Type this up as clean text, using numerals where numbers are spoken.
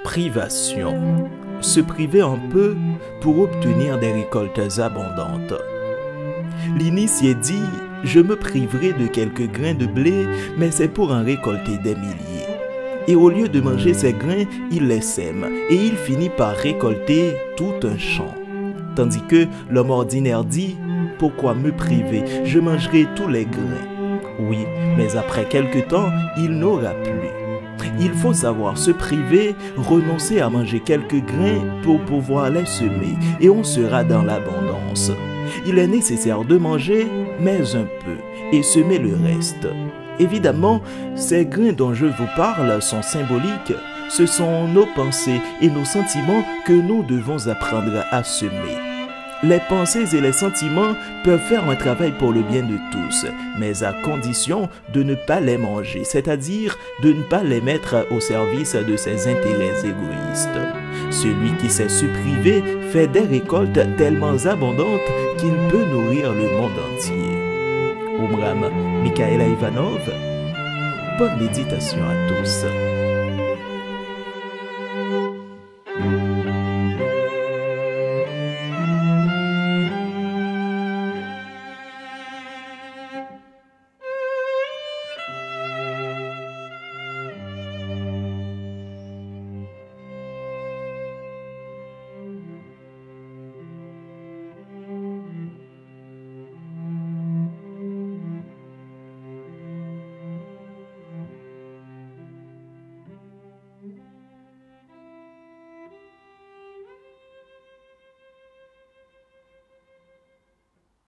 Privation. Se priver un peu pour obtenir des récoltes abondantes. L'initié dit « Je me priverai de quelques grains de blé, mais c'est pour en récolter des milliers. » Et au lieu de manger ces grains, il les sème et il finit par récolter tout un champ. Tandis que l'homme ordinaire dit « Pourquoi me priver? Je mangerai tous les grains. » Oui, mais après quelque temps, il n'aura plus. Il faut savoir se priver, renoncer à manger quelques grains pour pouvoir les semer et on sera dans l'abondance. Il est nécessaire de manger, mais un peu, et semer le reste. Évidemment, ces grains dont je vous parle sont symboliques. Ce sont nos pensées et nos sentiments que nous devons apprendre à semer. Les pensées et les sentiments peuvent faire un travail pour le bien de tous, mais à condition de ne pas les manger, c'est-à-dire de ne pas les mettre au service de ses intérêts égoïstes. Celui qui sait se priver fait des récoltes tellement abondantes qu'il peut nourrir le monde entier. Omram Mikhaël Ivanov, bonne méditation à tous.